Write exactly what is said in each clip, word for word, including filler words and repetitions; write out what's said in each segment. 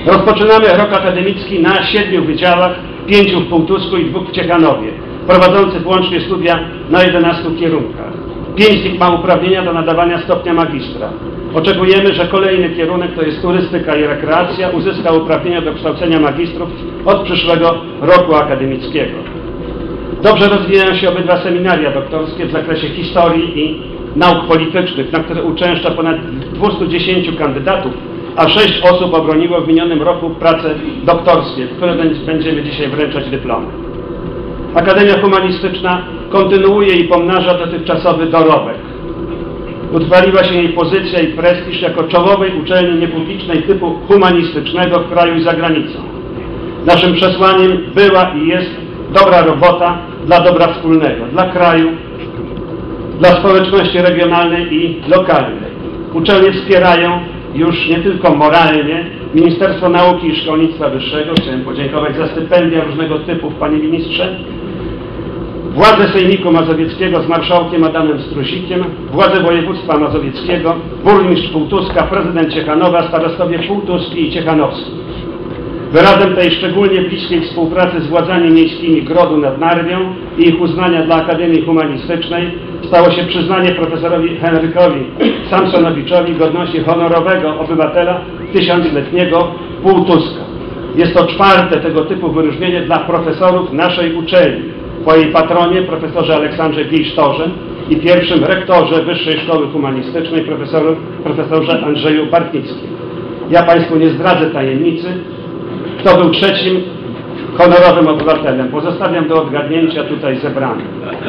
Rozpoczynamy rok akademicki na siedmiu wydziałach, pięciu w Półtusku i dwóch w Ciechanowie, prowadzących łącznie studia na jedenastu kierunkach. Pięć z nich ma uprawnienia do nadawania stopnia magistra. Oczekujemy, że kolejny kierunek, to jest turystyka i rekreacja, uzyska uprawnienia do kształcenia magistrów od przyszłego roku akademickiego. Dobrze rozwijają się obydwa seminaria doktorskie w zakresie historii i nauk politycznych, na które uczęszcza ponad dwieście dziesięć kandydatów, a sześć osób obroniło w minionym roku prace doktorskie, które będziemy dzisiaj wręczać dyplomy. Akademia Humanistyczna kontynuuje i pomnaża dotychczasowy dorobek. Utrwaliła się jej pozycja i prestiż jako czołowej uczelni niepublicznej typu humanistycznego w kraju i za granicą. Naszym przesłaniem była i jest dobra robota dla dobra wspólnego, dla kraju, dla społeczności regionalnej i lokalnej. Uczelnie wspierają już nie tylko moralnie Ministerstwo Nauki i Szkolnictwa Wyższego, chciałem podziękować za stypendia różnego typu, panie ministrze, władze Sejmiku Mazowieckiego z marszałkiem Adamem Strusikiem, władze województwa mazowieckiego, burmistrz Półtuska, prezydent Ciechanowa, starostowie półtuski i ciechanowski. Wyrazem tej szczególnie bliskiej współpracy z władzami miejskimi Grodu nad Narwią i ich uznania dla Akademii Humanistycznej stało się przyznanie profesorowi Henrykowi Samsonowiczowi godności honorowego obywatela tysiącletniego Półtuska. Jest to czwarte tego typu wyróżnienie dla profesorów naszej uczelni, po jej patronie profesorze Aleksandrze Giejsztorze i pierwszym rektorze Wyższej Szkoły Humanistycznej profesorze, profesorze Andrzeju Bartnickim. Ja Państwu nie zdradzę tajemnicy, kto był trzecim honorowym obywatelem. Pozostawiam do odgadnięcia tutaj zebranych.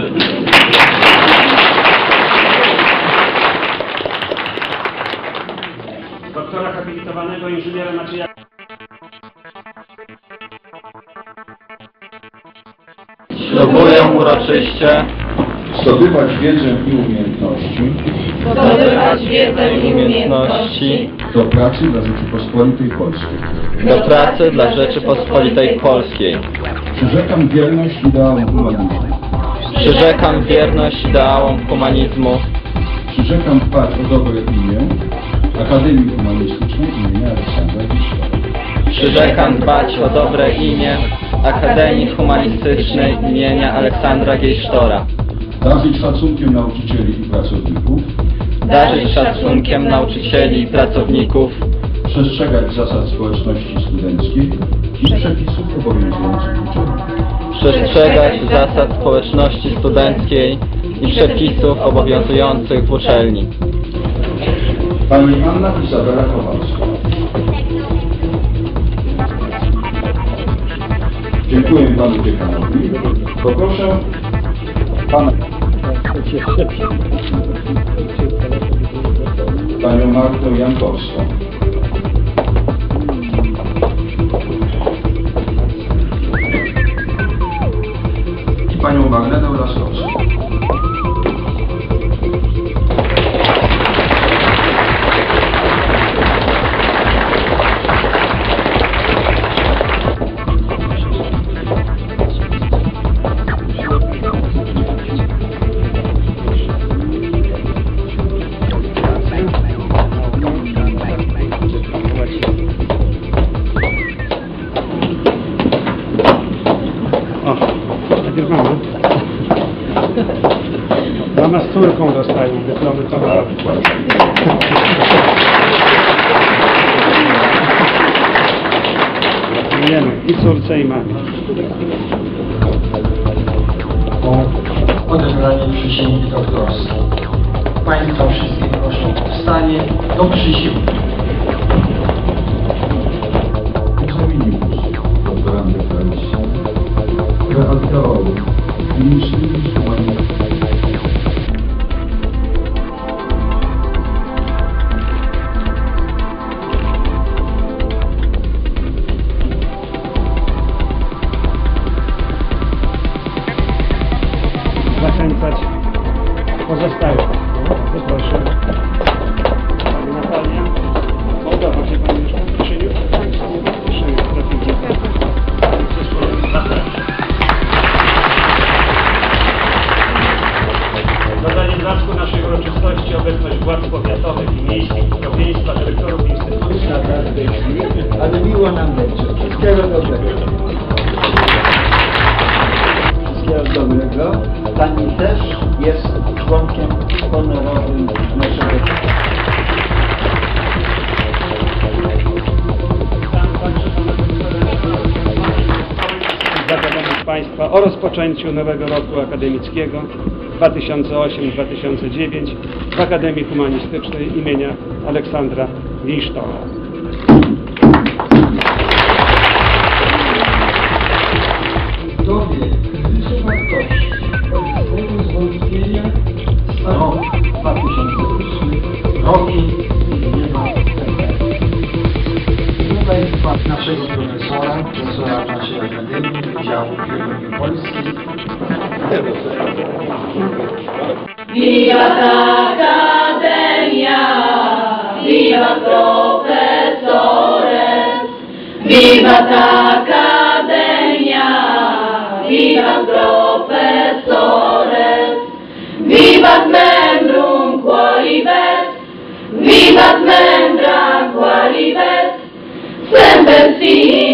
Doktora habilitowanego inżyniera Macieja Ślubuję uroczyście zdobywać wiedzę i umiejętności zdobywać wiedzę i umiejętności do pracy dla Rzeczypospolitej Polskiej. do pracy dla Rzeczypospolitej Polskiej. Przyrzekam wierność ideałom humanizmu. Przyrzekam wierność ideałom humanizmu. Przyrzekam dbać o dobre imię Akademii Humanistycznej imienia Aleksandra Giejsztora. Przyrzekam dbać o dobre imię Akademii Humanistycznej imienia Aleksandra Giejsztora. Darzyć szacunkiem nauczycieli i pracowników. Darzyć szacunkiem nauczycieli i pracowników. Przestrzegać zasad społeczności studenckiej i przepisów obowiązujących w uczelni. Przestrzegać zasad społeczności studenckiej i przepisów obowiązujących w uczelni. Pani Anna Izabela Kowalska. Dziękuję panu dziekanowi. Poproszę pana panią Martę Jankowską. I panią Magdalenę Laskowską. Mama z córką dostają dyplomy honorowe. Gratulujemy i córce, i mamie. O odebranie przysięgi doktorskiej. Państwa wszystkich proszę o powstanie do przysięgi. Egzaminius, doktorandek tradicji, archeolog, instytut humanistyczny. Zachęcać pozostałych. Proszę. Pani Natalia. Podoba się Pani mieszka w Krzyniu? Krzyniu, traficie. Zadanie placku naszej uroczystości obecność władz powiatowych i miejskich, podobieństwa, dyrektorów instytucji. Ale miło nam będzie. Wszystkiego dobrego. Wszystkiego dobrego. Pani też jest członkiem honorowym naszego. Zagadamy Państwa o rozpoczęciu nowego roku akademickiego dwa tysiące osiem dwa tysiące dziewięć w Akademii Humanistycznej imienia Aleksandra Wisztowa. W dobie kryzysu wartości oraz swojego zwątpienia stał dwa tysiące ósmy rokiem imienia Tutaj naszego profesora, profesora naszej Akademii Wydziału Geografii Polskiej. Viva la Academia, viva profesores, viva la Academia, viva profesores, viva membrum qualibet, viva membra qualibet, semper si